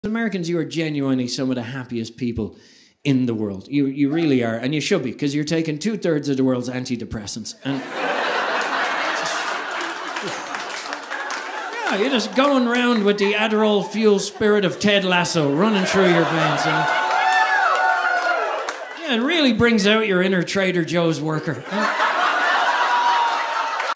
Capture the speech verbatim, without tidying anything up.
Americans, you are genuinely some of the happiest people in the world. You you really are, and you should be, because you're taking two-thirds of the world's antidepressants. And yeah, you're just going around with the Adderall fuel spirit of Ted Lasso running through your veins. And yeah, it really brings out your inner Trader Joe's worker. And